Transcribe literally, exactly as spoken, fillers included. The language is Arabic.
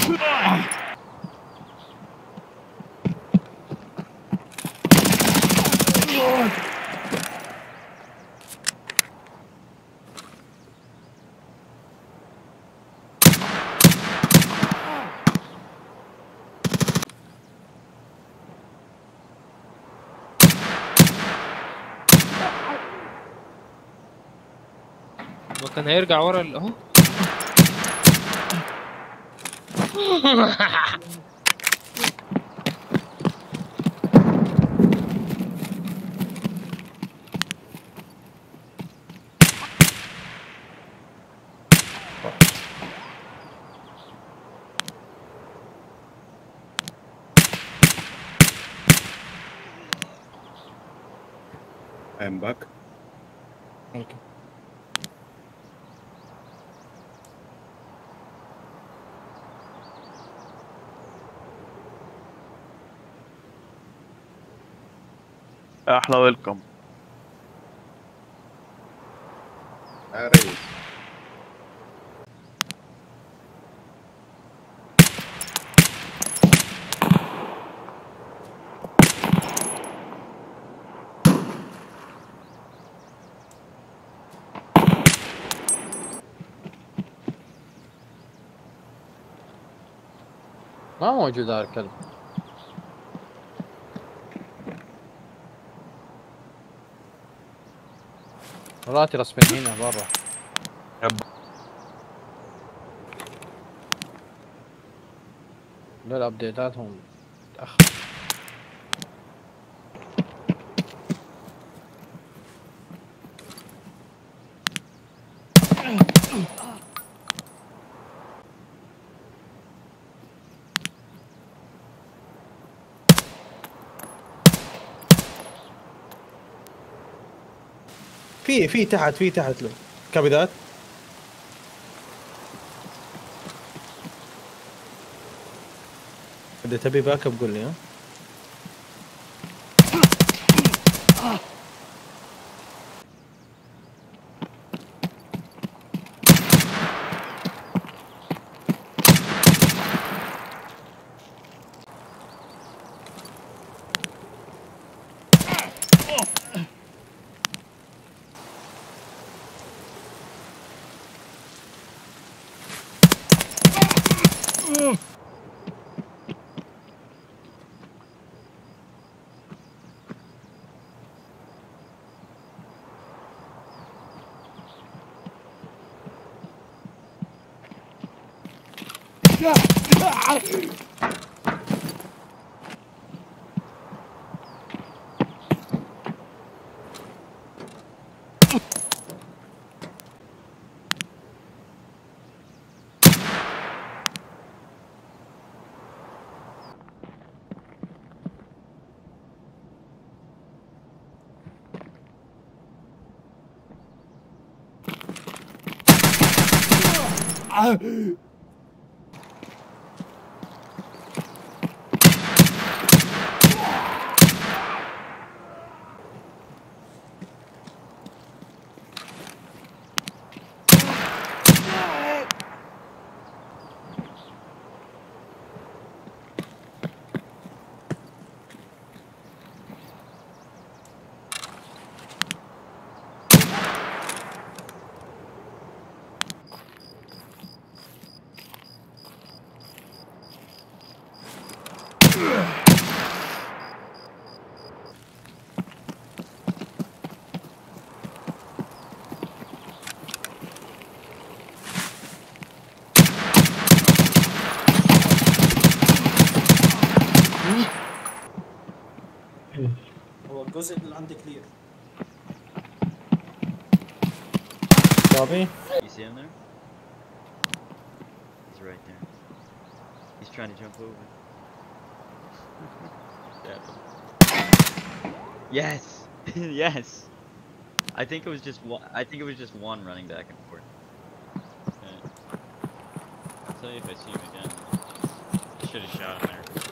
ما كان هيرجع ورا ال- اهو. I am back. Okay. احلى ويلكم. يا ريس ما موجود هذا الكلب. مراتي رسمين هنا برا. لا الابديتاتهم متأخر. في في تحت في تحت له كبدات. اذا تبي باك اب قول لي. ها هو الجزء اللي عندي كلير. Bobby? You see him there? He's right there. He's trying to jump over. Yeah. Yes! Yes! I think it was just one I think it was just one running back and forth. Okay. I'll tell you if I see him again. I should have shot him there.